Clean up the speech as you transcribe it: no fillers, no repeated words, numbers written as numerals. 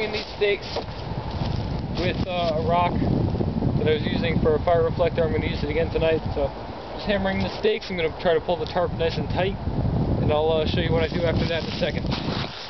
hammering these stakes with a rock that I was using for a fire reflector. I'm going to use it again tonight. So just hammering the stakes. I'm going to try to pull the tarp nice and tight, and I'll show you what I do after that in a second.